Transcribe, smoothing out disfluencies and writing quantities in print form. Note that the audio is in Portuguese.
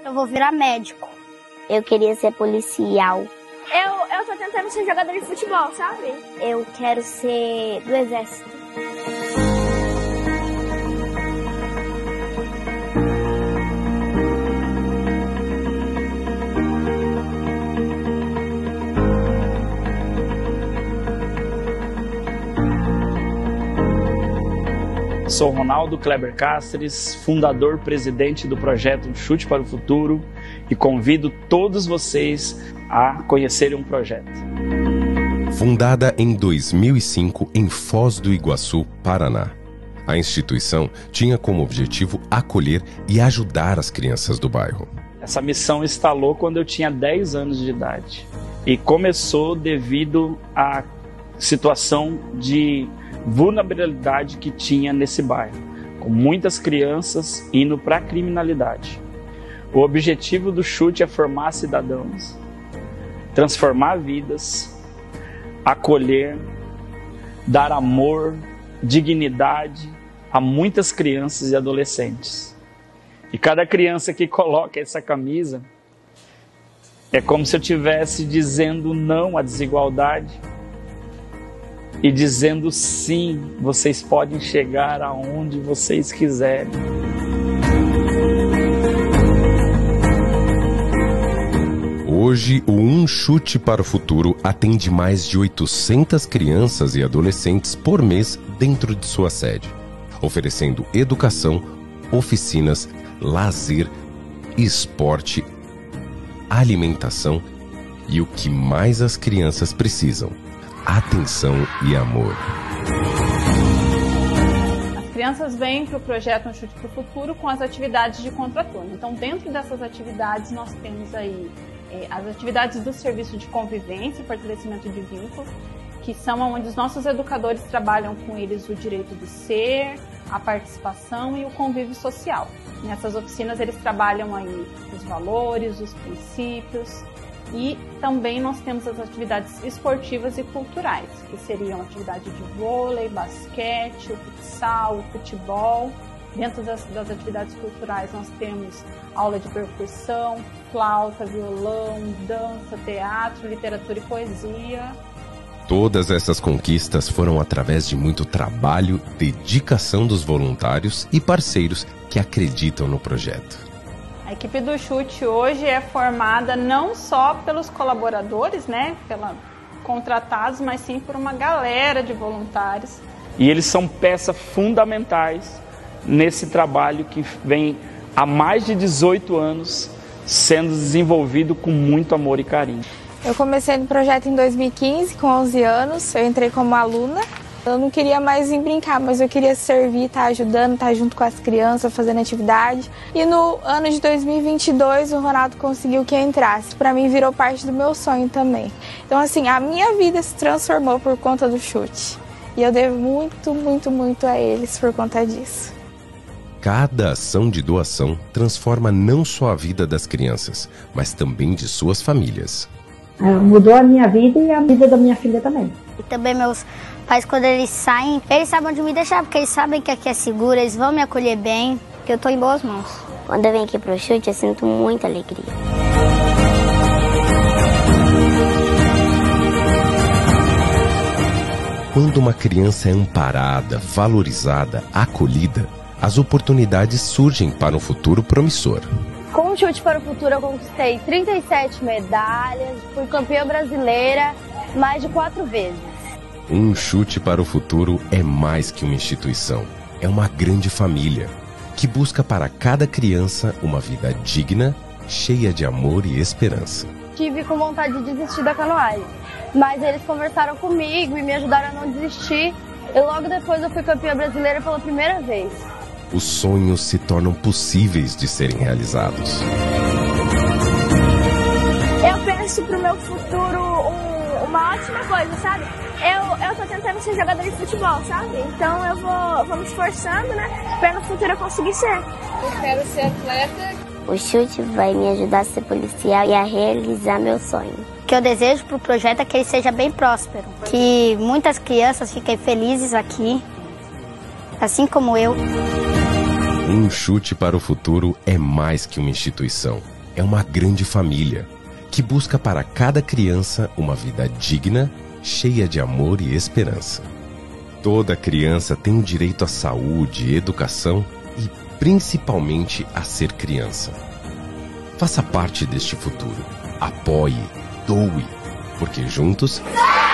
Eu vou virar médico. Eu queria ser policial. Eu tô tentando ser jogador de futebol, sabe? Eu quero ser do exército. Sou Ronaldo Kleber Castres, fundador presidente do projeto Chute para o Futuro, e convido todos vocês a conhecerem um projeto. Fundada em 2005 em Foz do Iguaçu, Paraná, a instituição tinha como objetivo acolher e ajudar as crianças do bairro. Essa missão instalou quando eu tinha 10 anos de idade e começou devido à situação de vulnerabilidade que tinha nesse bairro, com muitas crianças indo para a criminalidade. O objetivo do Chute é formar cidadãos, transformar vidas, acolher, dar amor, dignidade a muitas crianças e adolescentes. E cada criança que coloca essa camisa é como se eu estivesse dizendo não à desigualdade e dizendo sim, vocês podem chegar aonde vocês quiserem. Hoje, o Um Chute para o Futuro atende mais de 800 crianças e adolescentes por mês dentro de sua sede, oferecendo educação, oficinas, lazer, esporte, alimentação e o que mais as crianças precisam: atenção e amor. As crianças vêm para o projeto Um Chute para o Futuro com as atividades de contraturno. Então, dentro dessas atividades, nós temos aí as atividades do serviço de convivência e fortalecimento de vínculos, que são onde os nossos educadores trabalham com eles o direito do ser, a participação e o convívio social. Nessas oficinas eles trabalham aí os valores, os princípios, e também nós temos as atividades esportivas e culturais, que seriam atividade de vôlei, basquete, o futsal, o futebol. Dentro das atividades culturais nós temos aula de percussão, flauta, violão, dança, teatro, literatura e poesia. Todas essas conquistas foram através de muito trabalho, dedicação dos voluntários e parceiros que acreditam no projeto. A equipe do Chute hoje é formada não só pelos colaboradores, contratados, mas sim por uma galera de voluntários. E eles são peças fundamentais nesse trabalho que vem há mais de 18 anos sendo desenvolvido com muito amor e carinho. Eu comecei no projeto em 2015, com 11 anos, eu entrei como aluna. Eu não queria mais vir brincar, mas eu queria servir, estar ajudando, estar junto com as crianças, fazendo atividade. E no ano de 2022, o Ronaldo conseguiu que eu entrasse. Para mim, virou parte do meu sonho também. Então, assim, a minha vida se transformou por conta do Chute. E eu devo muito, muito, muito a eles por conta disso. Cada ação de doação transforma não só a vida das crianças, mas também de suas famílias. Mudou a minha vida e a vida da minha filha também. E também meus pais, quando eles saem, eles sabem onde me deixar, porque eles sabem que aqui é seguro, eles vão me acolher bem, que eu estou em boas mãos. Quando eu venho aqui pro Chute, eu sinto muita alegria. Quando uma criança é amparada, valorizada, acolhida, as oportunidades surgem para um futuro promissor. Com o Chute para o Futuro eu conquistei 37 medalhas, fui campeã brasileira mais de 4 vezes. Um Chute para o Futuro é mais que uma instituição, é uma grande família que busca para cada criança uma vida digna, cheia de amor e esperança. Tive com vontade de desistir da canoagem, mas eles conversaram comigo e me ajudaram a não desistir. E logo depois eu fui campeã brasileira pela primeira vez. Os sonhos se tornam possíveis de serem realizados. Eu penso pro meu futuro uma ótima coisa, sabe? Eu tô tentando ser jogador de futebol, sabe? Então eu vou me esforçando, pra no futuro eu conseguir ser. Eu quero ser atleta. O Chute vai me ajudar a ser policial e a realizar meu sonho. O que eu desejo pro projeto é que ele seja bem próspero, que muitas crianças fiquem felizes aqui, assim como eu. Um Chute para o Futuro é mais que uma instituição. é uma grande família que busca para cada criança uma vida digna, cheia de amor e esperança. Toda criança tem o direito à saúde, educação e principalmente a ser criança. Faça parte deste futuro. Apoie, doe, porque juntos